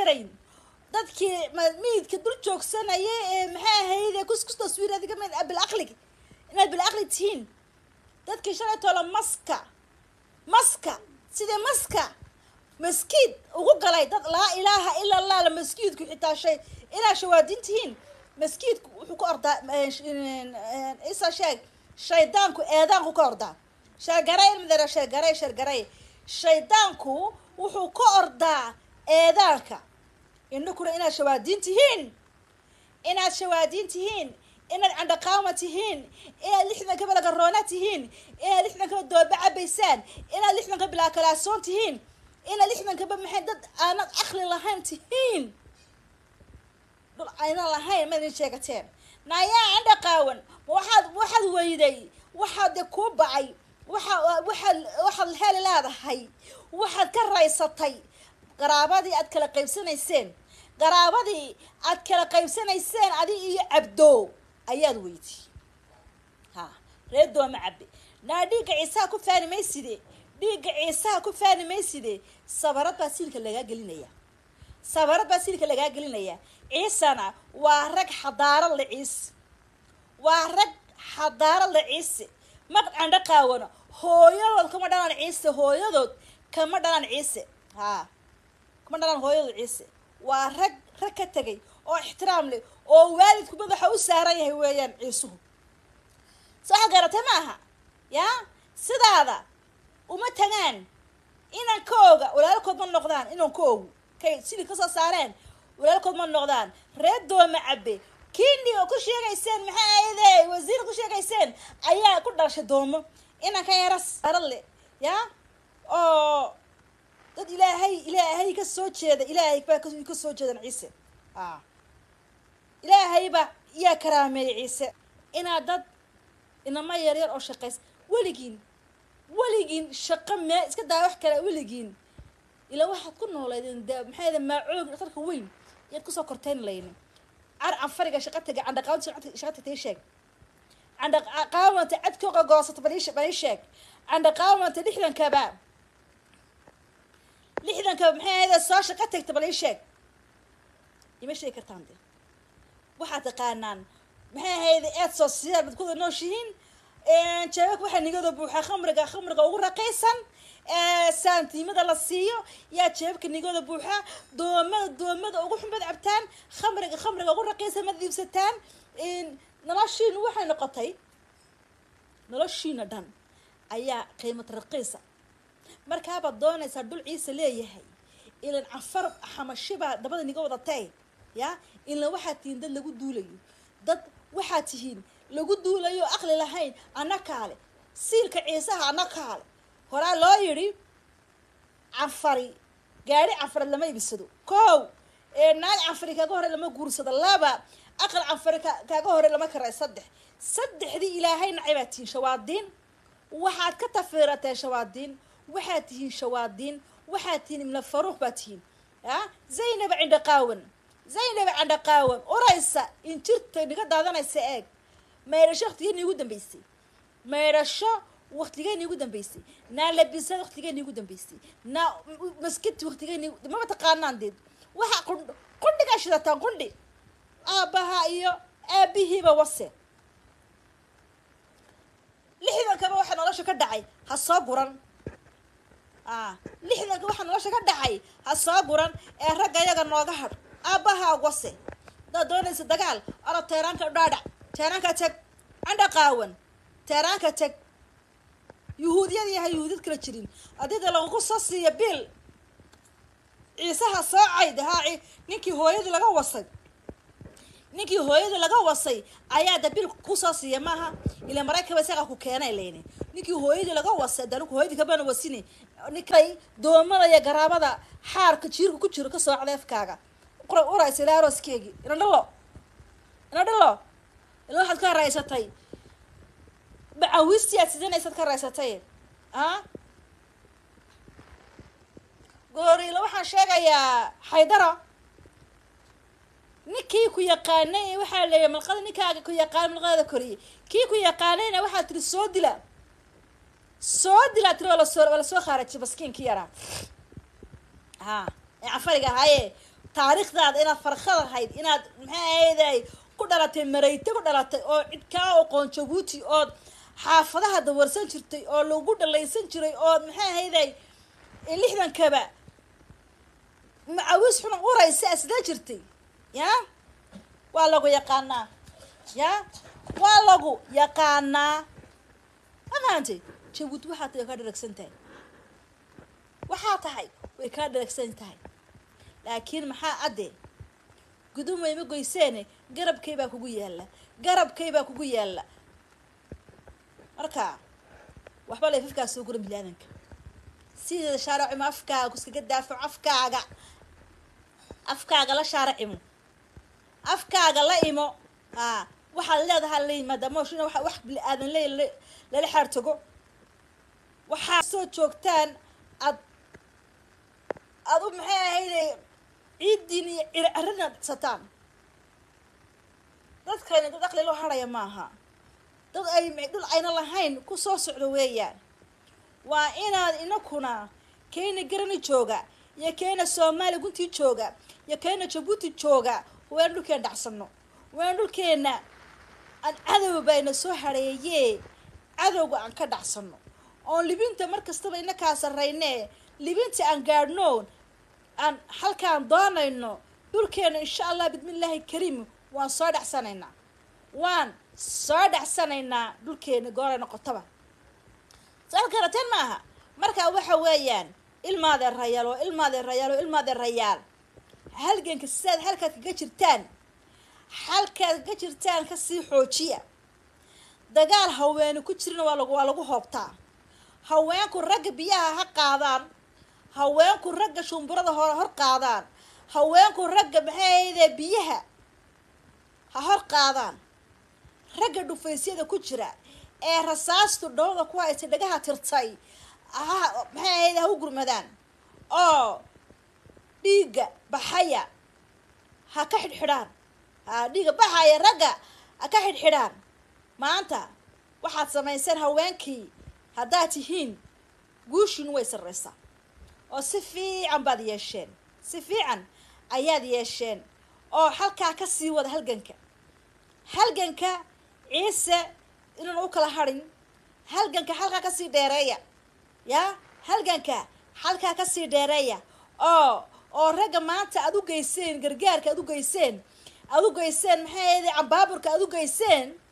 karayn dadkii miidka dul joogsanaya ee maxay ahayd kus taswiiradiga min bil aqli inaad bil aqli tihiin dadkii shalay tolo maska sida maska مسكيد وقلي دد لا إله إلا الله المسكيد كحتى شيء إلى شوادينتين مسكيد وكوردا إيش شيء شيطانكو إيدانكو كوردا شجري المدرسة شجري شيطانكو وكوردا إيدانك إنكم إلى شوادينتين إن عند قامتهن إلى اللي إحنا قبل قروناتهن إلى اللي إحنا قبل دوبع بيسان إلى اللي إحنا قبل كلاسونتهن إلى اللي إحنا قبل محدد أنا أخلي لهين تهين دول أنا لهين ما نشيكتين نايا عند قاون واحد ويدي واحد كوبعي واحد الحال هذا هاي واحد كرئيستي قرابتي أتكل قيبسنيسين قرابتي أتكل قيبسنيسين عادي عبدو أياد ويدي ها ردوا معبي ناديك عيسى كفاني ما يسيدي ديق عيسى كفاني ما يسيدي صبرت باسيلك اللي قاقلينيا عيسانا وارق حضارة لعيس ما عندك قاونا هويا كما دان عيسى هويا دوت كما دان عيسى ها كما دان هويا عيسى وارق ركتجي أو احترام لي أو والد كبده حوس ساريه ويان عيسو صح قرأت معها يا سدادا وما تنان إن كوجا ولا لكم من نقدان إنهم كوج كي سيلي قصص سارين ولا لكم من نقدان ردوا معبي كيني وكل شيء جايسين محايدة وزير كل شيء جايسين أيها كل درش دوم إن كيرس هرلي يا أو دد إلهي كسوتش هذا إلهي كسوتش هذا عيسى إلهي با يا كرامي عيسى إنا دد إنا ما يرير أو شقيس ولقين شقة ما إسكت واحد كلا ولقين إلا واحد كنا ولادين ده محاذا ما عوق أخرك وين يتكسر كرتين لين عن فرق شقتك عندك قاوم شقتك تيشك عندك قاوم تعد كوكا قاصة بليشك عندك قاوم تلحن كباب لحن كباب محاذا صار شقتك تبليشك يمشي كرتان دي واحد قانان محاذا أتصل سيار بتكون نوشين شبك واحد نقدر بوحة خمرقة ورقيسا سانتي ماذا للسيو يا شبك نقدر بوحة دوما وروح بعد عبتان خمرقة ورقيسا ما ذي بستان نلاشين واحد نقطي نلاشين دان أيا قيمة رقيسة مركبة دونا يسدل عيسى ليه هي إلى العفر حمشبه دبل نقدر تاي يا إلا واحد تندل لقول دوليو ضد واحد تهين lagu duulayo aqli lahayn anakaale siilka ciisaha anakaale hora loo yiri afari gaari afar lama ibsado koow naag afari kaga hore lama guursado laba aqal afari kaga hore lama karay saddexdii ilaahay nacibatiin shawaadiin waxaad ka tafiiratay shawaadiin waxaad tihiin shawaadiin waxaad tihiin min faruuq batiin zaynab cinda qaawan oraysa in jirta niga daadanaysa eeg meerasho waqtigeeni ugu dambeysay na labisa waqtigeeni ugu dambeysay na maskit waqtigeeni ma taqaanaan deed waxa qundhiga shidatan qundi aabaha iyo aabihiiba wase lixdan kaba waxa nolosha ka dhacay ha soo guran lixdan kaba waxa nolosha ka dhacay ha soo guran ee rag ayaga nooga had aabaha wase doonaysa dagaal ara teeraanka dhaadhac تيرانك تك عند قاون تيرانك تك يهودية كلا تشرين أديد لو قصص يبيل عيساها صاعد هاي نيكي هو يد لقى وصي أيا دبيل قصص يماها إلى مراكب بسيقة كوكينا إليني نيكي هو يد لقى وصي دانوك هو يد كبان وصيني نيكي دوما يا قرابة دا حار كتشير كسو على فكاكا قرأ سيلا روسكيجي إنا دلو لو حد كان رئيستي بعويستي أتزين أيسد كان رئيستي قولي لو حن شاقا يا حيدرة نكي كو يقاني وحا لي ملقاد نكاقا كو يقان ملقاد كوري كي كو يقانينا وحا تري سودلا تري ولا سو خارج بسكين كيرا عفرقا هاي taariikhdaada inaad farkhada ahayd inaad maxay ahayday ku dhalatay marayte ku dhalatay oo cid kaa aqoon Jabuuti oo xaafadaha dawarsan jirtay oo lagu dhalaysan jiray oo maxay ahayday 60 kaba macawis xun uraysa asda jirtay ya waa lagu yaqaanaa ya waa lagu yaqaanaa amaanti Jabuuti waxaa tahay ka dharagsan tahay waxaa tahay way ka dharagsan tahay laakiin maxaa ade gudumay ma goyseen garabkay baa kugu yaala marka waxba la ifka soo gurin bilaadanka sida shaarici ma afkaaga iskaga daafac afkaaga la shaaricimo afkaaga la imo waxa leedahay leeymaada mooshina wax bilaadan la xartago waxa soo joogtaan ad maxay ahayd ciidin iyo arrin sataan dadkani dad aqli loo haraya maaha dad ay dhul ayna lahayn ku soo socdo weeyaan waa inaad inakuna keena garani jooga iyo keena Soomaali gunti jooga iyo keena Jabuuti jooga waan dhulkeen dhacsano waan dhulkeena aan cadow bayna soo hareeyay cadowga aan ka dhacsano oo libinta markastaba inaka sarreynee libinta aan gaadhno aan halkaan doonayno dhulkeena insha Allah bidmillaahi kariim waan soo dhacsanaynaa dhulkeena goorayna qotaba salkarateen maaha marka waxa weeyaan ilmaade rayaal halganka sidaad halkaad kaga jirtaan ka sii xoojiya dagaal haween ku jirna waa lagu hoobtaa haweenku rag biyaha ha qaadaan haweenku rag shumburada hor qaadaan haweenku rag maxay biyaha ha hor qaadaan rag dhufaysyada ku jira ee rasaastu dhowda ku haysta dhagaha tirtay maxay ha u gurmadaan oo dhiiga baxaya ha ka xidhxidhaan dhiiga baxaya ragga ha ka xidhxidhaan maanta waxaad samayseen haweenkii haddaad tihiin guushin way sarreysaa oo si fiican baad yeesheen si fiican ayaad yeesheen oo halkaa ka sii wada halganka ciise inaan u kala harin halganka halkaa ka sii dheereeya ya halganka halkaa ka sii dheereeya oo ragga maanta aad u geyseen gargaarka aad u geyseen maxay ahayd ambaaburka aad u geyseen